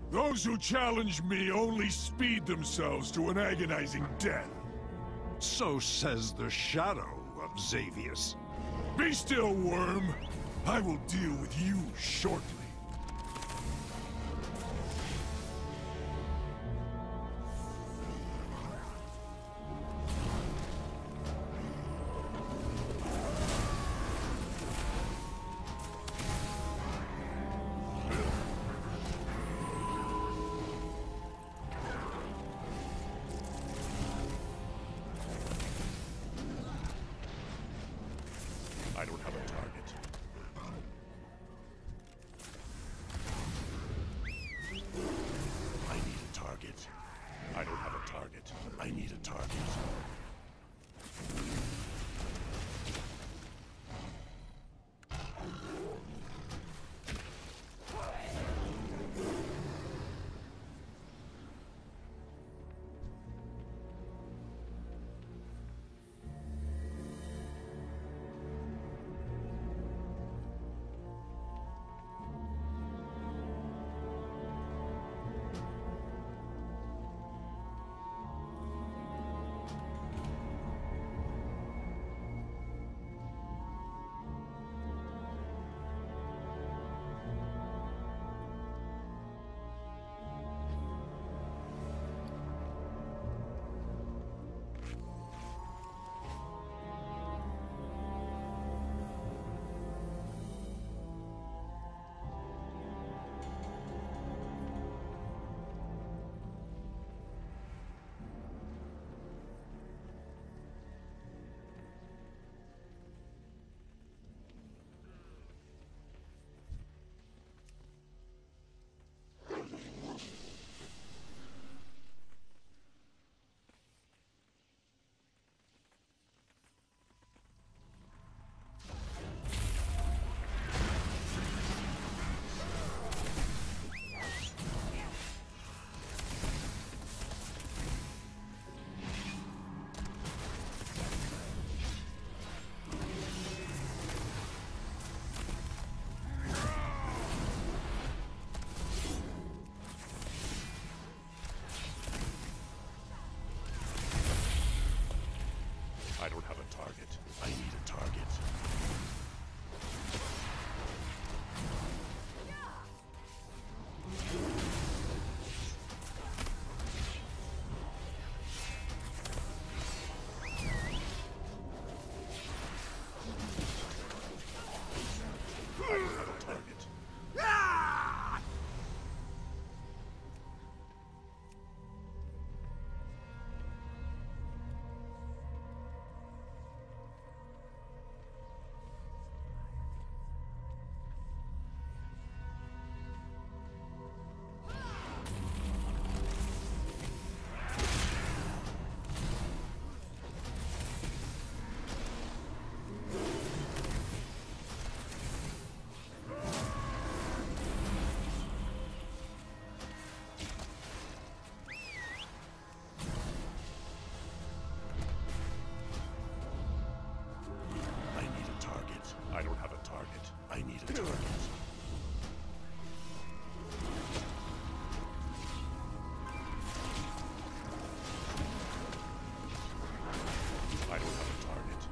Those who challenge me only speed themselves to an agonizing death. So says the shadow of Xavius. Be still, worm. I will deal with you shortly. I don't have a target. I need a target. I don't have a target. I need a target. I don't have a target. I need a target. I don't have a target. I don't have a target. I need a target. I don't have a target.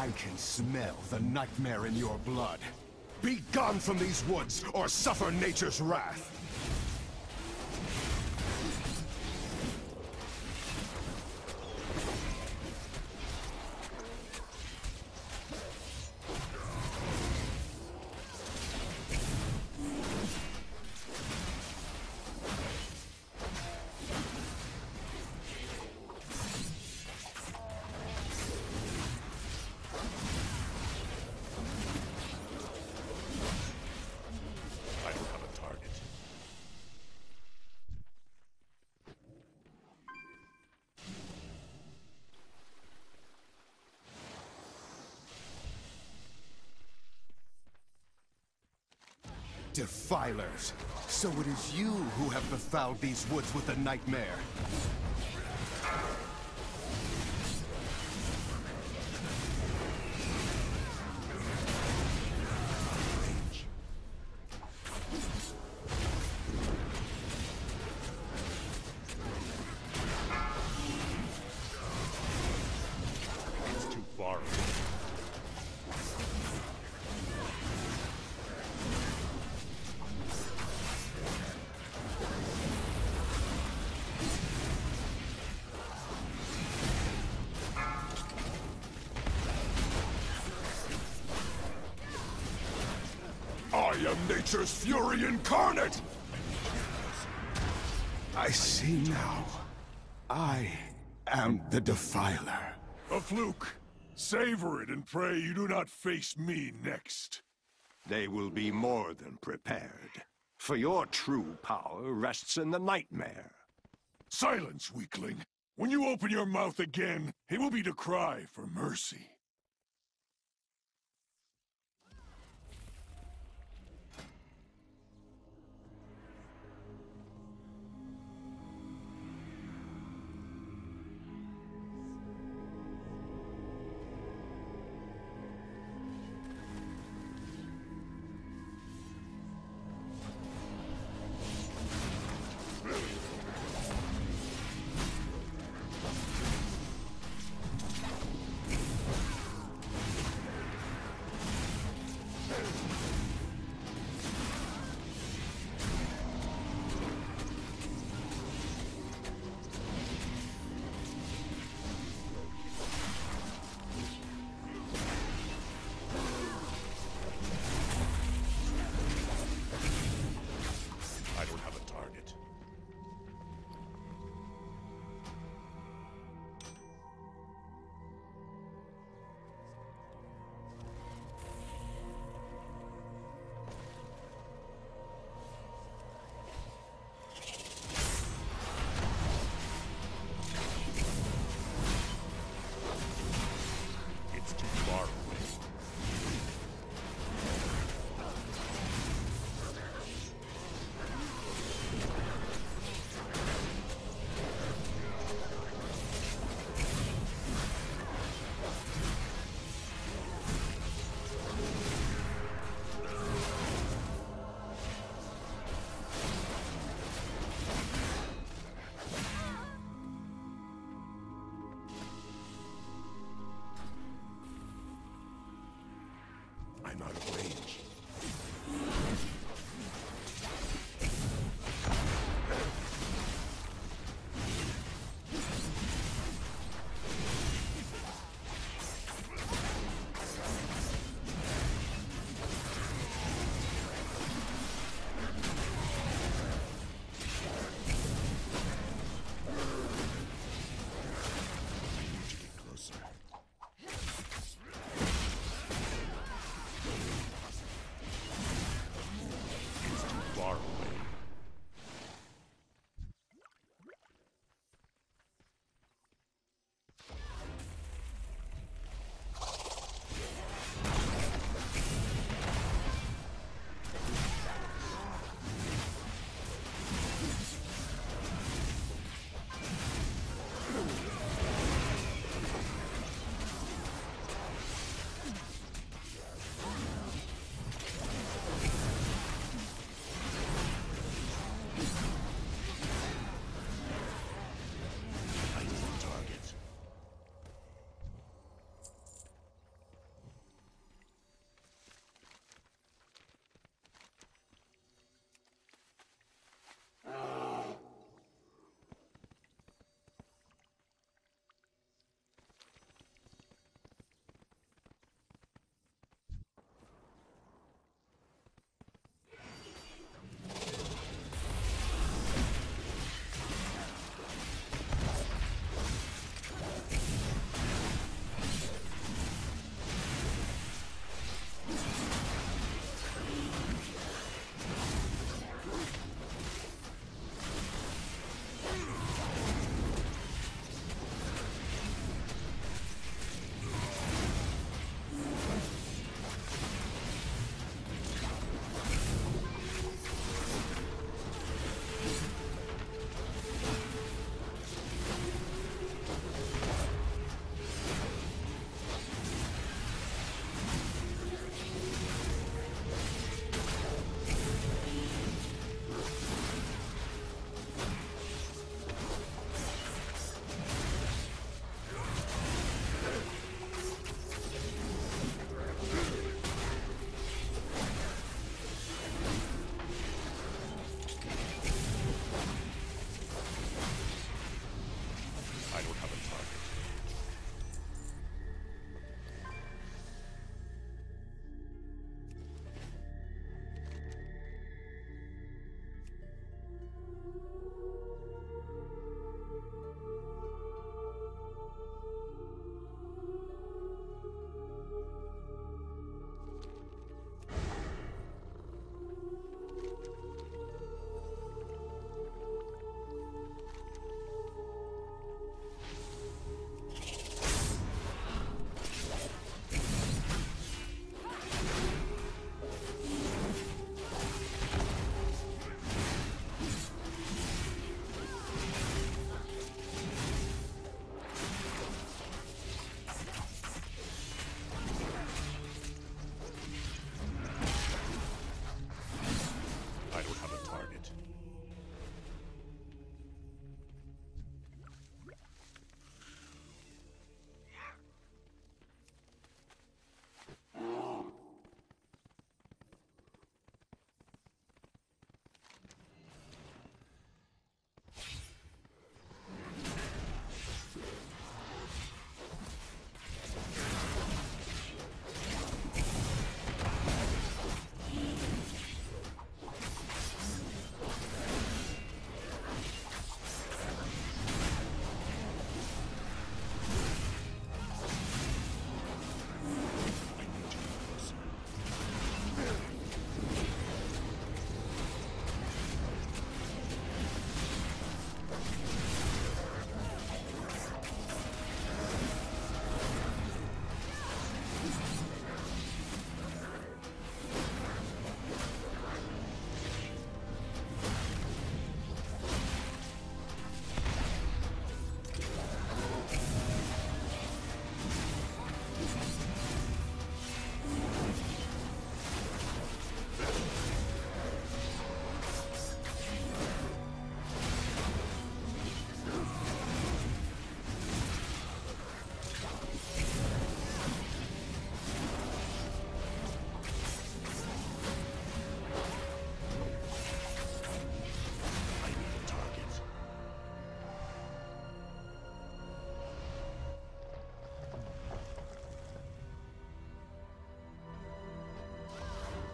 I can smell the nightmare in your blood. Be gone from these woods, or suffer nature's wrath! Defilers! So it is you who have befouled these woods with a nightmare. It's too far. I am nature's fury incarnate! I see now. I am the Defiler. A fluke. Savor it and pray you do not face me next. They will be more than prepared. For your true power rests in the nightmare. Silence, weakling. When you open your mouth again, it will be to cry for mercy.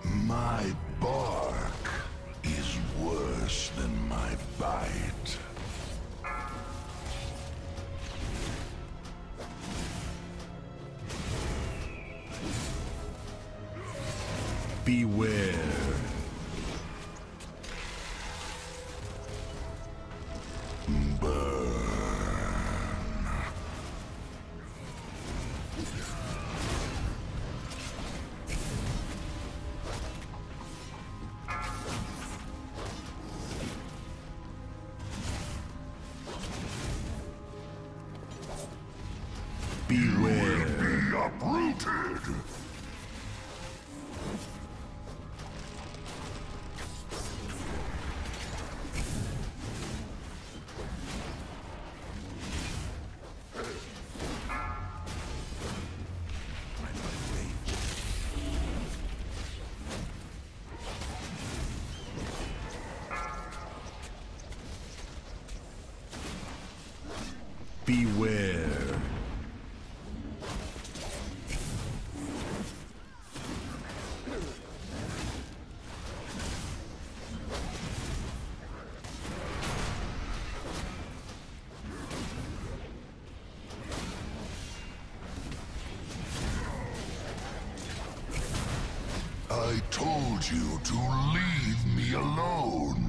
My bark is worse than my bite. Beware. Beware. Be uprooted! Beware. I told you to leave me alone.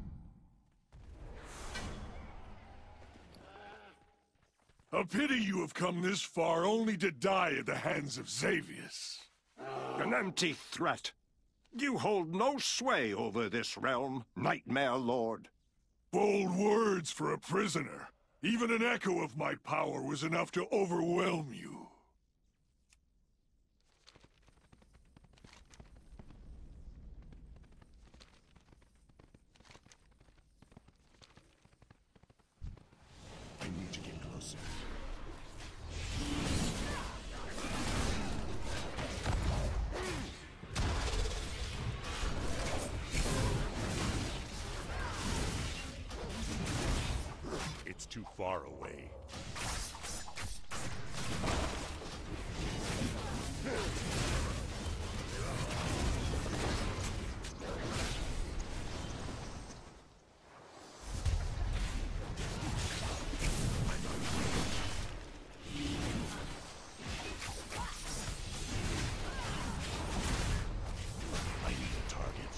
A pity you have come this far only to die at the hands of Xavius. An empty threat. You hold no sway over this realm, Nightmare Lord. Bold words for a prisoner. Even an echo of my power was enough to overwhelm you. I need to get closer. It's too far away. I need a target.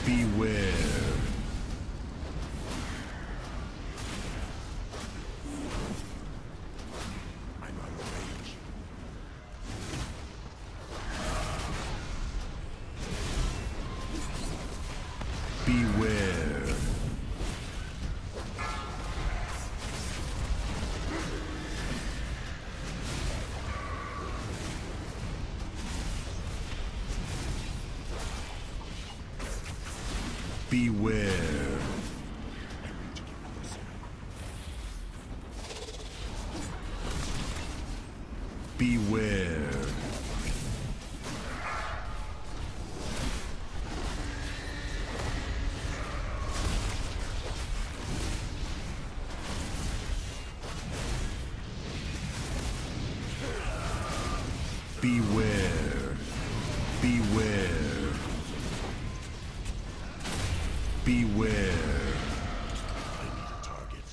Beware. I'm out of range. Beware. Beware. Beware. Beware. Beware. Beware. I need a target.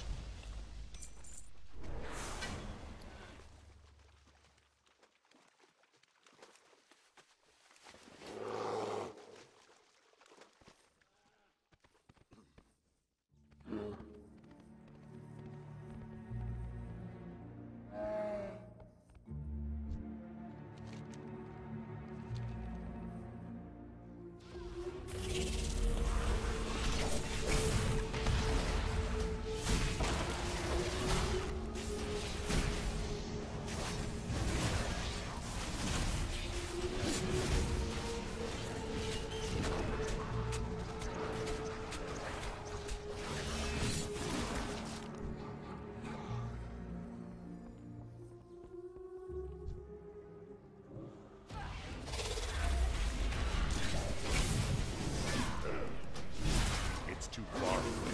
It's too far away.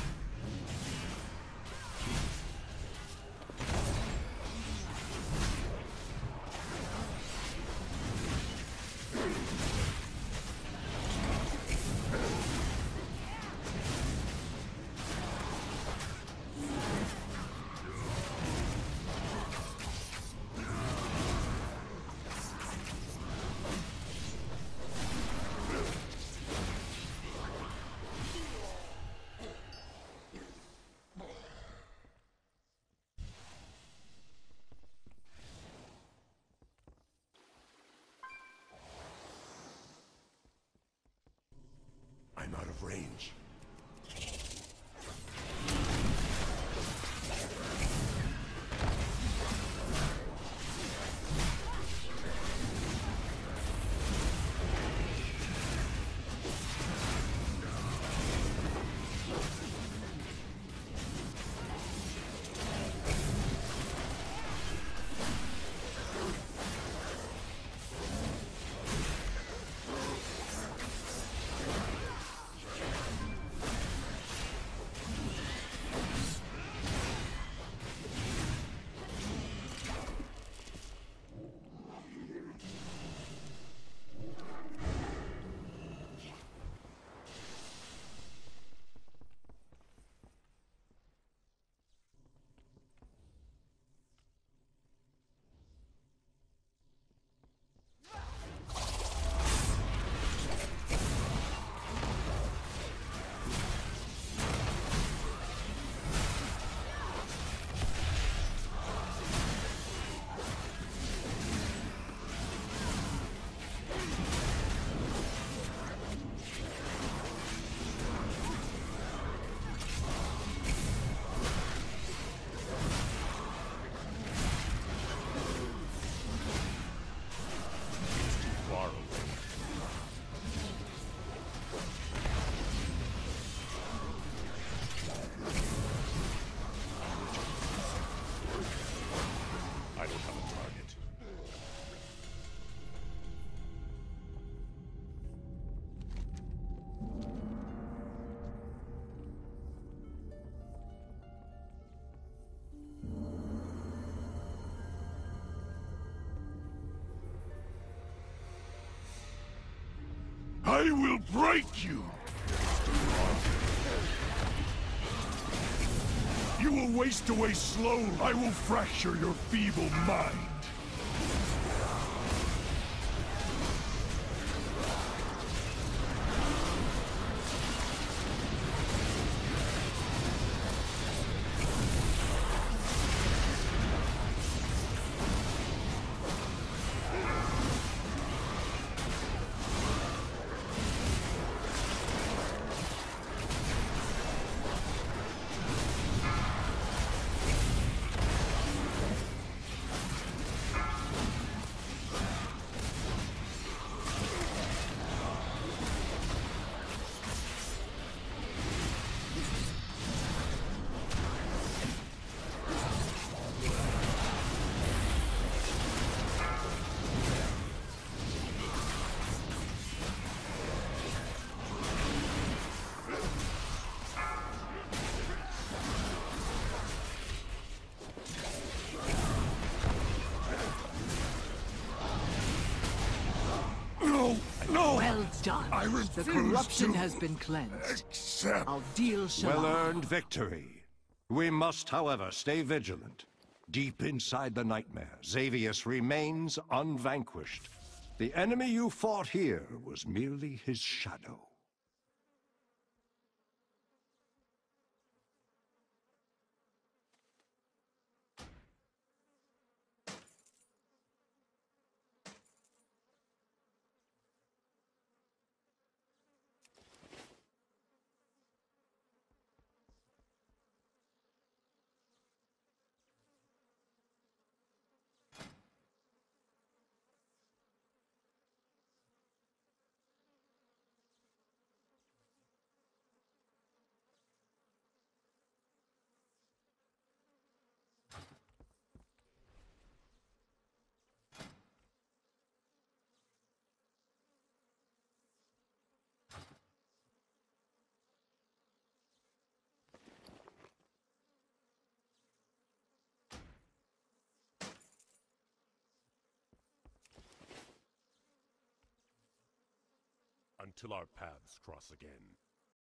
I'm out of range. I will break you! You will waste away slowly. I will fracture your feeble mind. No! Well done. I refuse The corruption to has been cleansed. accept. I'll deal shalom. Well-earned victory. We must, however, stay vigilant. Deep inside the nightmare, Xavius remains unvanquished. The enemy you fought here was merely his shadow. Until our paths cross again.